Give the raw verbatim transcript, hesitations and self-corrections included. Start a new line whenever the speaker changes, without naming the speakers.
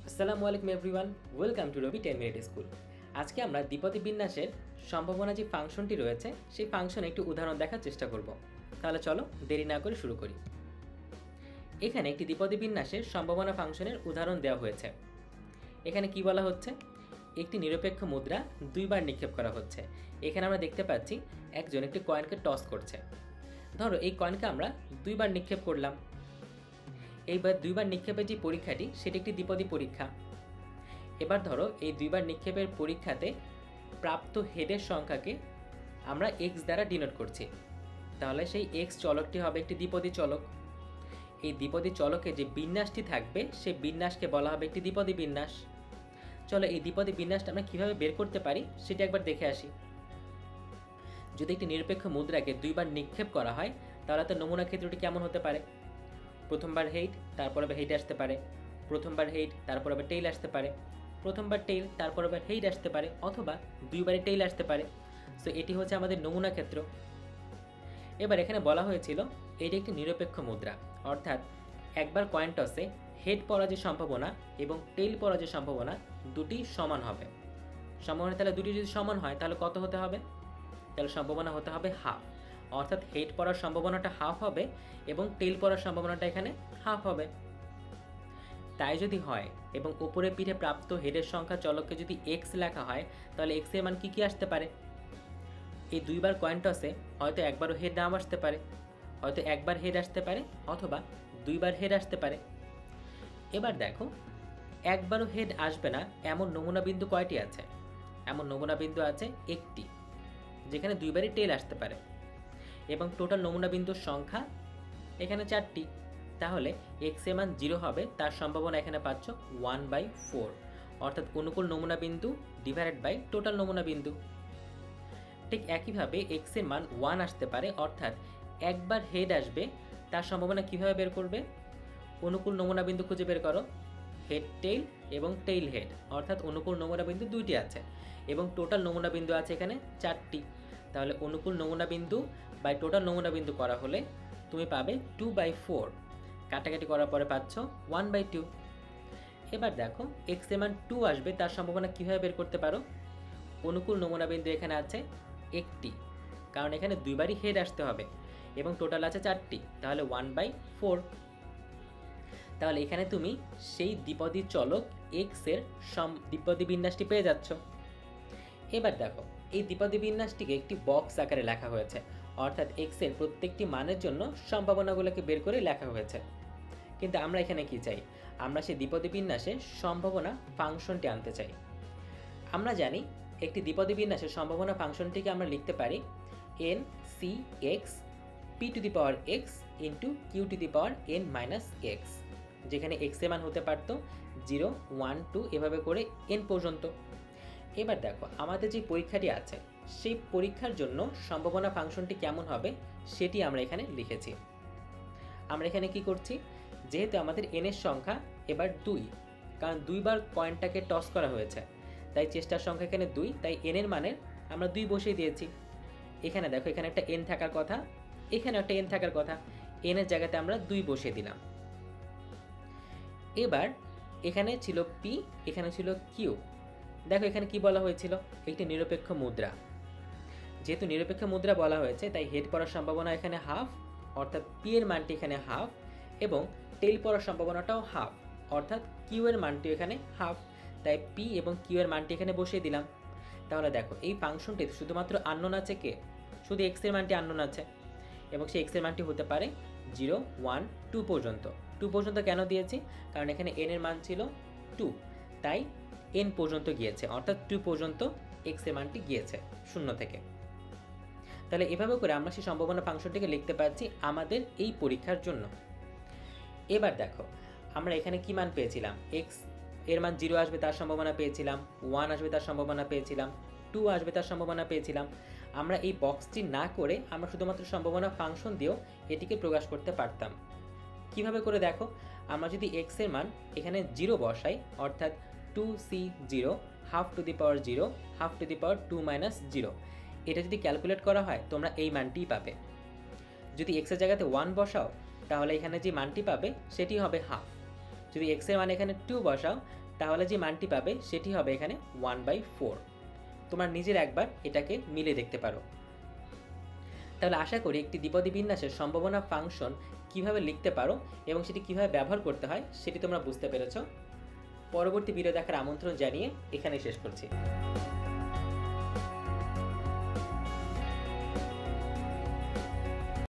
আসসালামু আলাইকুম everyone, welcome to Robi ten minute school. আজকে আমরা দ্বিপদী বিন্যাসের সম্ভাবনা যে ফাংশনটি রয়েছে সেই ফাংশনে একটি উদাহরণ দেখার চেষ্টা করব। তাহলে চলো দেরি না করে শুরু করি। এখানে একটি দ্বিপদী বিন্যাসের সম্ভাবনা ফাংশনের উদাহরণ দেওয়া হয়েছে। এখানে কি বলা হচ্ছে, একটি নিরপেক্ষ মুদ্রা দুইবার নিক্ষেপ করা হচ্ছে। এখানে আমরা দেখতে পাচ্ছি একজন একটি কয়েনকে টস করছে। ধরো এই কয়েনকে আমরা দুইবার নিক্ষেপ করলাম। এইবার দুইবার নিক্ষেপের যে পরীক্ষাটি সেটি একটি দ্বিপদী পরীক্ষা। এবার ধরো এই দুইবার নিক্ষেপের পরীক্ষাতে প্রাপ্ত হেডের সংখ্যাকে আমরা এক্স দ্বারা ডিনোট করছি। তাহলে সেই এক্স চলকটি হবে একটি দ্বিপদী চলক। এই দ্বিপদী চলকে যে বিন্যাসটি থাকবে সেই বিন্যাসকে বলা হবে একটি দ্বিপদী বিন্যাস। চলো এই দ্বিপদী বিন্যাসটা আমরা কীভাবে বের করতে পারি সেটি একবার দেখে আসি। যদি একটি নিরপেক্ষ মুদ্রাকে দুইবার নিক্ষেপ করা হয় তাহলে তো নমুনা ক্ষেত্রটি কেমন হতে পারে? প্রথমবার হেড, তারপর আবার হেড আসতে পারে, প্রথমবার হেড, তারপর আবার টেইল আসতে পারে, প্রথমবার টেইল, তারপর আবার হেড আসতে পারে, অথবা দুইবারে টেইল আসতে পারে। সো এটি হচ্ছে আমাদের নমুনা ক্ষেত্র। এবার এখানে বলা হয়েছিল এটি একটি নিরপেক্ষ মুদ্রা, অর্থাৎ একবার কয়েন টসে হেড পড়ার যে সম্ভাবনা এবং টেইল পড়ার যে সম্ভাবনা দুটি সমান হবে। সম্ভাবনা তাহলে দুটি যদি সমান হয় তাহলে কত হতে হবে? তাহলে সম্ভাবনা হতে হবে হাফ, অর্থাৎ হেড পড়ার সম্ভাবনাটা হাফ হবে এবং টেইল পড়ার সম্ভাবনাটা এখানে হাফ হবে। তাই যদি হয় এবং উপরে পিঠে প্রাপ্ত হেডের সংখ্যা চলককে যদি এক্স লেখা হয় তাহলে এক্স এর মান কী কী আসতে পারে? এই দুইবার কয়েন টসে হয়তো একবারও হেড নাও আসতে পারে, হয়তো একবার হেড আসতে পারে, অথবা দুইবার হেড আসতে পারে। এবার দেখো একবারও হেড আসবে না এমন নমুনা বিন্দু কয়টি আছে? এমন নমুনা বিন্দু আছে একটি, যেখানে দুইবারই টেইল আসতে পারে, এবং টোটাল নমুনা বিন্দুর সংখ্যা এখানে চারটি। তাহলে এক্স এর মান জিরো হবে, তার সম্ভাবনা এখানে পাচ্ছ ওয়ান বাই ফোর, অর্থাৎ অনুকূল নমুনা বিন্দু ডিভাইডেড বাই টোটাল নমুনা বিন্দু। ঠিক একইভাবে এক্স এর মান ওয়ান আসতে পারে, অর্থাৎ একবার হেড আসবে, তার সম্ভাবনা কিভাবে বের করবে? অনুকূল নমুনা বিন্দু খুঁজে বের করো, হেড টেইল এবং টেইল হেড, অর্থাৎ অনুকূল নমুনা বিন্দু দুইটি আছে এবং টোটাল নমুনা বিন্দু আছে এখানে চারটি। তাহলে অনুকূল নমুনা বিন্দু বাই টোটাল নমুনা বিন্দু করা হলে তুমি পাবে টু বাই ফোর, কাটাকাটি করার পরে পাচ্ছ ওয়ান বাই টু। এবার দেখো এক্স এর মান টু আসবে, তার সম্ভাবনা কীভাবে বের করতে পারো? অনুকূল নমুনা বিন্দু এখানে আছে একটি, কারণ এখানে দুইবারই হেড আসতে হবে এবং টোটাল আছে চারটি, তাহলে ওয়ান বাই ফোর। তাহলে এখানে তুমি সেই দ্বিপদী চলক এক্স এর সম দ্বিপদী বিন্যাসটি পেয়ে যাচ্ছ। এবার দেখো এই দ্বিপদী বিন্যাসটিকে একটি বক্স আকারে লেখা হয়েছে, অর্থাৎ এক্স এর প্রত্যেকটি মানের জন্য সম্ভাবনাগুলোকে বের করে লেখা হয়েছে। কিন্তু আমরা এখানে কি চাই? আমরা সেই দ্বিপদী বিন্যাসের সম্ভাবনা ফাংশনটি আনতে চাই। আমরা জানি একটি দ্বিপদী বিন্যাসের সম্ভাবনা ফাংশনটিকে আমরা লিখতে পারি n C x p to the power x into q to the power n minus x, যেখানে এক্স এর মান হতে পারত জিরো, ওয়ান, টু এভাবে করে এন পর্যন্ত। এবার দেখো আমাদের যে পরীক্ষাটি আছে সেই পরীক্ষার জন্য সম্ভাবনা ফাংশনটি কেমন হবে সেটি আমরা এখানে লিখেছি। আমরা এখানে কি করছি, যেহেতু আমাদের এন এর সংখ্যা এবার দুই, কারণ দুইবার কয়েনটাকে টস করা হয়েছে, তাই চেষ্টার সংখ্যা এখানে দুই, তাই এন এর মানের আমরা দুই বসিয়ে দিয়েছি। এখানে দেখো এখানে একটা এন থাকার কথা, এখানে একটা এন থাকার কথা, এন এর জায়গাতে আমরা দুই বসিয়ে দিলাম। এবার এখানে ছিল পি, এখানে ছিল কিউ। দেখো এখানে কি বলা হয়েছিল, একটি নিরপেক্ষ মুদ্রা। যেহেতু নিরপেক্ষ মুদ্রা বলা হয়েছে তাই হেড পড়ার সম্ভাবনা এখানে হাফ, অর্থাৎ পি এর মানটি এখানে হাফ, এবং টেইল পড়ার সম্ভাবনাটাও হাফ, অর্থাৎ কিউ এর মানটি এখানে হাফ। তাই পি এবং কিউ এর মানটি এখানে বসিয়ে দিলাম। তাহলে দেখো এই ফাংশনটি শুধুমাত্র আননোন আছে কে? শুধু এক্স এর মানটি আননোন আছে, এবং সেই এক্স এর মানটি হতে পারে জিরো, ওয়ান, টু পর্যন্ত। টু পর্যন্ত কেন দিয়েছি? কারণ এখানে এন এর মান ছিল টু, তাই এন পর্যন্ত গিয়েছে, অর্থাৎ টু পর্যন্ত এক্স এর মানটি গিয়েছে শূন্য থেকে। তাহলে এভাবে করে আমরা সেই সম্ভাবনা ফাংশনটিকে লিখতে পারছি আমাদের এই পরীক্ষার জন্য। এবার দেখো আমরা এখানে কি মান পেয়েছিলাম, এক্স এর মান জিরো আসবে তার সম্ভাবনা পেয়েছিলাম, ওয়ান আসবে তার সম্ভাবনা পেয়েছিলাম, টু আসবে তার সম্ভাবনা পেয়েছিলাম। আমরা এই বক্সটি না করে আমরা শুধুমাত্র সম্ভাবনা ফাংশন দিয়েও এটিকে প্রকাশ করতে পারতাম। কিভাবে করে দেখো, আমরা যদি এক্স এর মান এখানে জিরো বসাই, অর্থাৎ two C zero half to the power zero half to the power two minus zero, এটা যদি ক্যালকুলেট করা হয় তোমরা এই মানটিই পাবে। যদি এক্স এর জায়গাতে ওয়ান বসাও তাহলে এখানে যে মানটি পাবে সেটি হবে হাফ। যদি এক্স এর মান এখানে টু বসাও তাহলে যে মানটি পাবে সেটি হবে এখানে ওয়ান বাই ফোর। তোমার নিজের একবার এটাকে মিলে দেখতে পারো। তাহলে আশা করি একটি দ্বিপদী বিন্যাসের সম্ভাবনা ফাংশন কিভাবে লিখতে পারো এবং সেটি কিভাবে ব্যবহার করতে হয় সেটি তোমরা বুঝতে পেরেছ। পরবর্তী ভিডিও দেখার আমন্ত্রণ জানিয়ে এখানেই শেষ করছি।